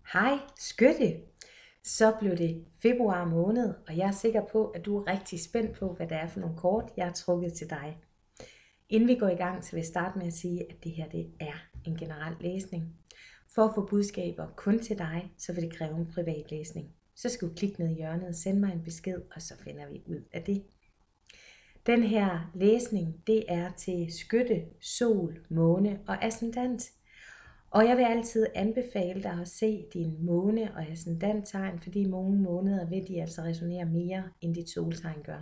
Hej skytte! Så blev det februar måned, og jeg er sikker på, at du er rigtig spændt på, hvad det er for nogle kort, jeg har trukket til dig. Inden vi går i gang, så vil jeg starte med at sige, at det her er en generel læsning. For at få budskaber kun til dig, så vil det kræve en privat læsning. Så skal du klikke ned i hjørnet og sende mig en besked, og så finder vi ud af det. Den her læsning, det er til skytte, sol, måne og ascendant. Og jeg vil altid anbefale dig at se din måne og ascendanttegn, fordi nogle måneder vil de altså resonere mere, end dit soltegn gør.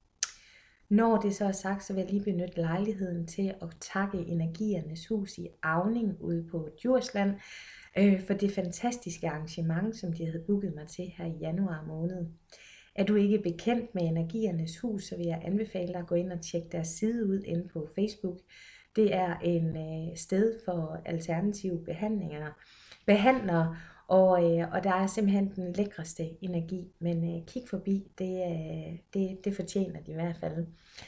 Når det så er sagt, så vil jeg lige benytte lejligheden til at takke Energiernes Hus i Auning ude på Djursland for det fantastiske arrangement, som de havde booket mig til her i januar måned. Er du ikke bekendt med Energiernes Hus, så vil jeg anbefale dig at gå ind og tjekke deres side ud inde på Facebook. Det er en sted for alternative behandlere, og der er simpelthen den lækreste energi. Men kig forbi, det fortjener de i hvert fald.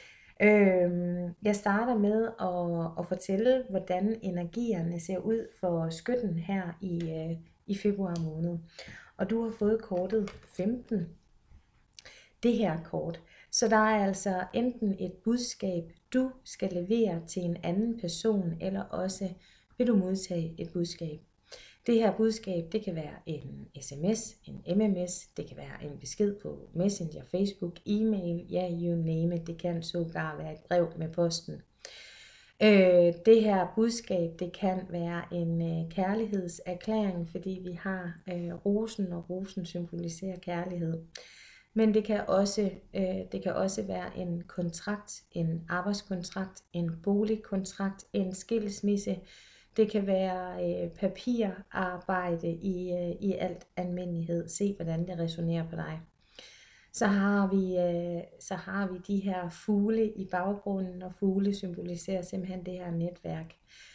Jeg starter med at fortælle, hvordan energierne ser ud for skytten her i februar måned. Og du har fået kortet 15. Det her kort. Så der er altså enten et budskab, du skal levere til en anden person, eller også vil du modtage et budskab. Det her budskab, det kan være en sms, en mms, det kan være en besked på Messenger, Facebook, e-mail, ja, you name it. Det kan sågar være et brev med posten. Det her budskab, det kan være en kærlighedserklæring, fordi vi har rosen, og rosen symboliserer kærlighed. Men det kan også være en kontrakt, en arbejdskontrakt, en boligkontrakt, en skilsmisse. Det kan være papirarbejde i alt almindelighed. Se, hvordan det resonerer på dig. Så har vi de her fugle i baggrunden, og fugle symboliserer simpelthen det her netværk.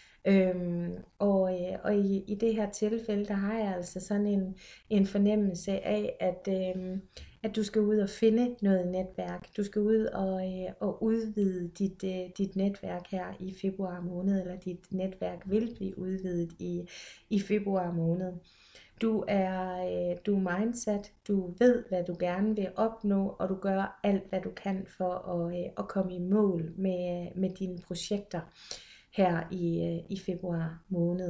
Og i det her tilfælde, der har jeg altså sådan en fornemmelse af, at du skal ud og finde noget netværk. Du skal ud og udvide dit netværk her i februar måned, eller dit netværk vil blive udvidet i februar måned. Du er mindset, du ved, hvad du gerne vil opnå, og du gør alt, hvad du kan for at komme i mål med dine projekter her i februar måned.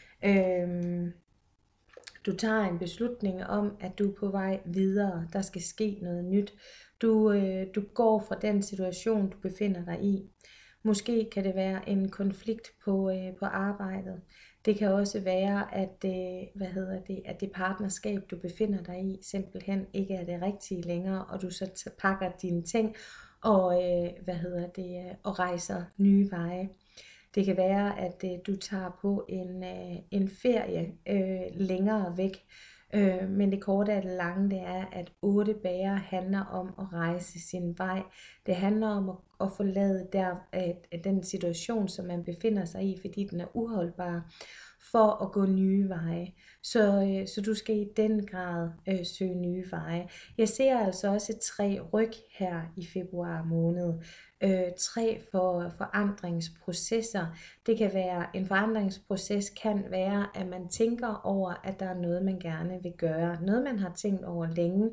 Du tager en beslutning om, at du er på vej videre. Der skal ske noget nyt. Du går fra den situation, du befinder dig i. Måske kan det være en konflikt på arbejdet. Det kan også være, at det partnerskab, du befinder dig i, simpelthen ikke er det rigtige længere, og du så pakker dine ting og rejser nye veje. Det kan være, at du tager på en ferie længere væk, men det korte af det lange, det er, at 8 bærer handler om at rejse sin vej. Det handler om at forlade den situation, som man befinder sig i, fordi den er uholdbar, for at gå nye veje. Så du skal i den grad søge nye veje. Jeg ser altså også 3 ryg her i februar måned. 3 for forandringsprocesser. Det kan være, en forandringsproces kan være, at man tænker over, at der er noget, man gerne vil gøre. Noget, man har tænkt over længe.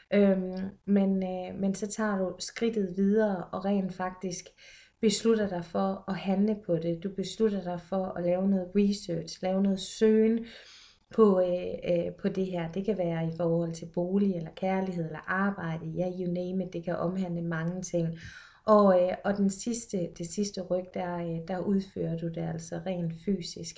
Men så tager du skridtet videre og rent faktisk beslutter dig for at handle på det. Du beslutter dig for at lave noget research, lave noget søgen på det her. Det kan være i forhold til bolig, eller kærlighed, eller arbejde. Ja, you name it. Det kan omhandle mange ting. Og det sidste ryg, der udfører du det altså rent fysisk.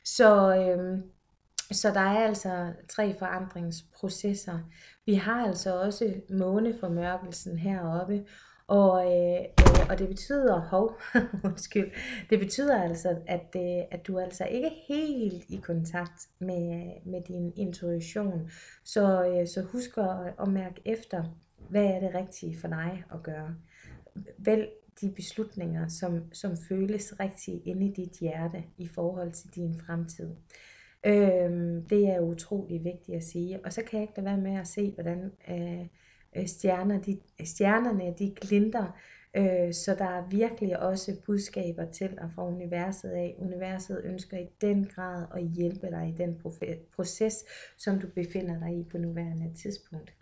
Så der er altså 3 forandringsprocesser. Vi har altså også måneformørkelsen heroppe, og det betyder, det betyder altså, at du altså ikke er helt i kontakt med din intuition. Så husk at mærke efter, hvad er det rigtige for dig at gøre. Vælg de beslutninger, som føles rigtige inde i dit hjerte i forhold til din fremtid. Det er utrolig vigtigt at sige. Og så kan jeg ikke lade være med at se, hvordan stjernerne de glinter Så der er virkelig også budskaber til dig fra universet af. Universet ønsker i den grad at hjælpe dig i den proces, som du befinder dig i på nuværende tidspunkt.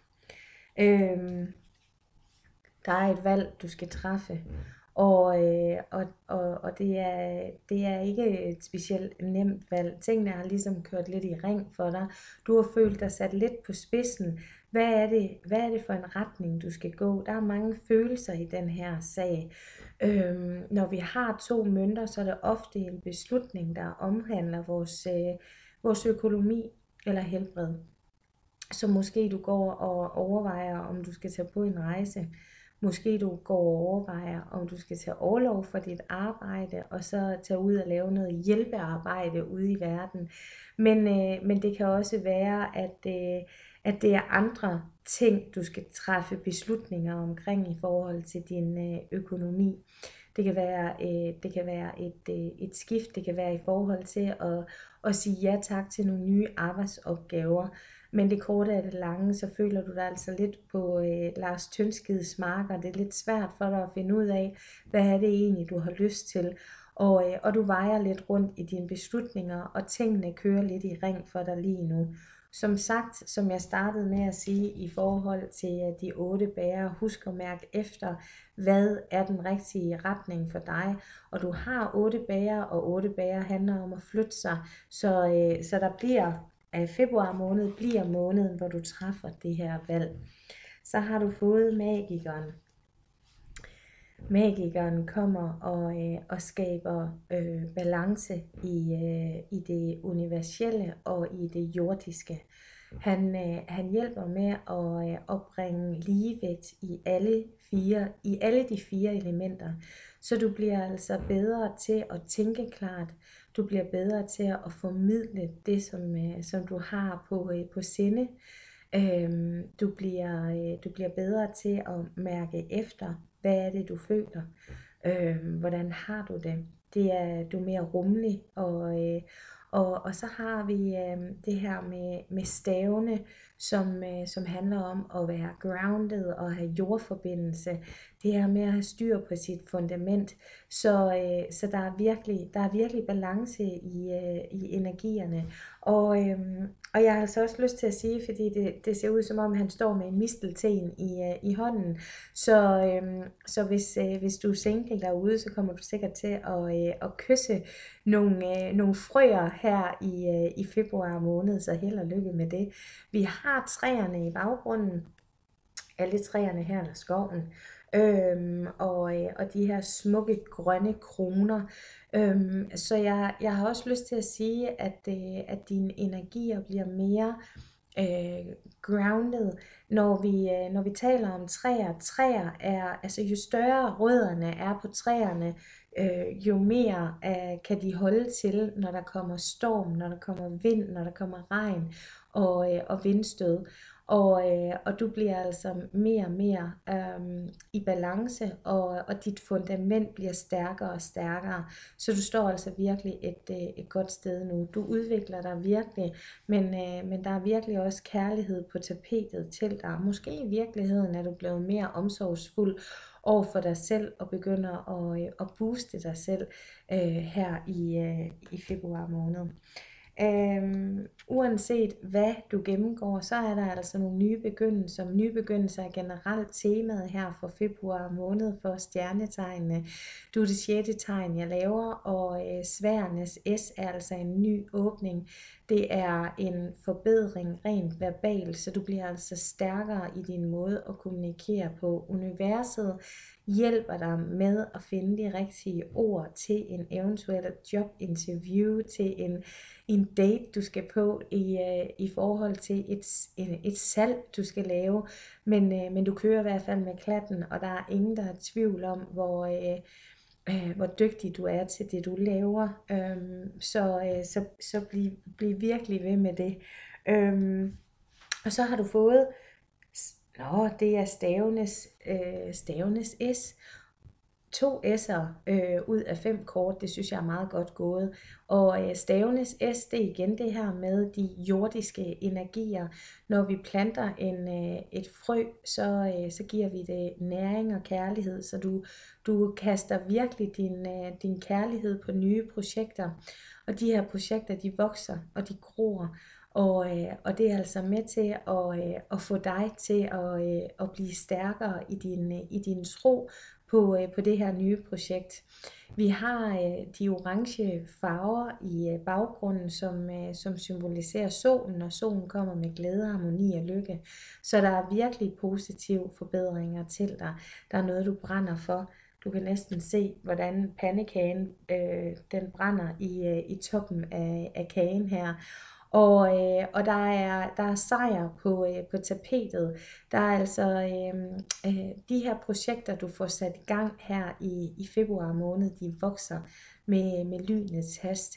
Der er et valg, du skal træffe, og det er ikke et specielt nemt valg. Tingene har ligesom kørt lidt i ring for dig. Du har følt dig sat lidt på spidsen. Hvad er det for en retning, du skal gå? Der er mange følelser i den her sag. Når vi har 2 mønter, så er det ofte en beslutning, der omhandler vores økonomi eller helbred. Så måske du går og overvejer, om du skal tage på en rejse. Måske du går og overvejer, om du skal tage orlov for dit arbejde, og så tage ud og lave noget hjælpearbejde ude i verden. Men det kan også være, at det er andre ting, du skal træffe beslutninger omkring i forhold til din økonomi. Det kan være et skift, det kan være i forhold til at sige ja tak til nogle nye arbejdsopgaver. Men det korte af det lange, så føler du dig altså lidt på Lars Tønskids marker. Det er lidt svært for dig at finde ud af, hvad er det egentlig, du har lyst til. Og du vejer lidt rundt i dine beslutninger, og tingene kører lidt i ring for dig lige nu. Som sagt, som jeg startede med at sige i forhold til de 8 bærer, husk at mærke efter, hvad er den rigtige retning for dig. Og du har 8 bærer, og 8 bærer handler om at flytte sig, så der bliver februar måned bliver måneden, hvor du træffer det her valg. Så har du fået magikeren. Magikeren kommer og skaber balance i det universelle og i det jordiske. Han hjælper med at bringe ligevægt i alle de 4 elementer. Så du bliver altså bedre til at tænke klart. Du bliver bedre til at formidle det, som du har på sinde. Du bliver bedre til at mærke efter, hvad er det, du føler. Hvordan har du det? Du er mere rummelig, og så har vi det her med stavene, som handler om at være grounded og have jordforbindelse. Det her med at have styr på sit fundament. Så der er virkelig balance i energierne. Og jeg har altså også lyst til at sige, fordi det ser ud som om han står med en mistelten i hånden. Så hvis du er single derude, så kommer du sikkert til at kysse nogle frøer her i februar måned, så held og lykke med det. Vi har træerne i baggrunden, alle træerne her i skoven, og de her smukke grønne kroner. Så jeg har også lyst til at sige, at dine energier bliver mere grounded, når vi taler om træer. Træer er, altså jo større rødderne er på træerne, jo mere kan de holde til, når der kommer storm, når der kommer vind, når der kommer regn og vindstød. Og du bliver altså mere og mere i balance, og dit fundament bliver stærkere og stærkere. Så du står altså virkelig et godt sted nu. Du udvikler dig virkelig, men der er virkelig også kærlighed på tapetet til dig. Måske i virkeligheden er du blevet mere omsorgsfuld over for dig selv, og begynder at booste dig selv her i februar måned. Uanset hvad du gennemgår, så er der altså nogle nye begyndelser. Nye begyndelser er generelt temaet her for februar måned for stjernetegnene. Du er det 6. tegn, jeg laver, og sværdenes S er altså en ny åbning. Det er en forbedring rent verbalt, så du bliver altså stærkere i din måde at kommunikere på. Universet hjælper dig med at finde de rigtige ord til en eventuel jobinterview, til en date, du skal på i forhold til et salg, du skal lave. Men du kører i hvert fald med klatten, og der er ingen, der har tvivl om, hvor dygtig du er til det, du laver. Så bliv virkelig ved med det. Og så har du fået, det er stavenes S. 2 s'er ud af 5 kort, det synes jeg er meget godt gået. Og stavenes S, det er igen det her med de jordiske energier. Når vi planter et frø, så giver vi det næring og kærlighed, så du kaster virkelig din kærlighed på nye projekter. Og de her projekter, de vokser og de gror. Og det er altså med til at få dig til at blive stærkere i din tro på det her nye projekt. Vi har de orange farver i baggrunden, som symboliserer solen, og solen kommer med glæde, harmoni og lykke. Så der er virkelig positive forbedringer til dig. Der er noget, du brænder for. Du kan næsten se, hvordan pandekagen den brænder i toppen af kagen her. Og der er sejr på tapetet. Der er altså de her projekter, du får sat i gang her i februar måned, de vokser med lynets hast.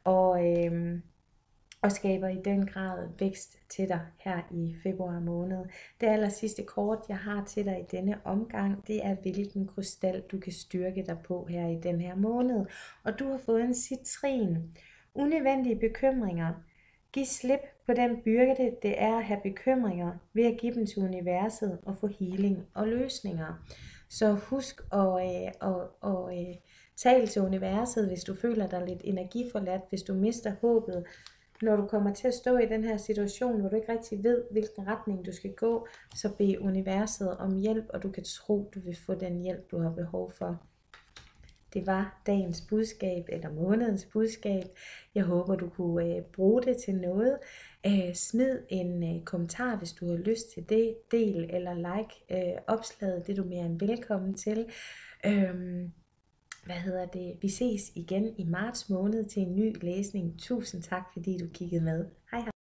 Og skaber i den grad vækst til dig her i februar måned. Det aller sidste kort, jeg har til dig i denne omgang, det er, hvilken krystal du kan styrke dig på her i den her måned. Og du har fået en citrin. Unødvendige bekymringer. Giv slip på den byrde, det er at have bekymringer, ved at give dem til universet og få healing og løsninger. Så husk at tale til universet, hvis du føler dig lidt energiforladt, hvis du mister håbet. Når du kommer til at stå i den her situation, hvor du ikke rigtig ved, hvilken retning du skal gå, så bed universet om hjælp, og du kan tro, du vil få den hjælp, du har behov for. Det var dagens budskab, eller månedens budskab. Jeg håber, du kunne bruge det til noget. Smid en kommentar, hvis du har lyst til det. Del eller like opslaget, det er du mere end velkommen til. Vi ses igen i marts måned til en ny læsning. Tusind tak, fordi du kiggede med. Hej hej.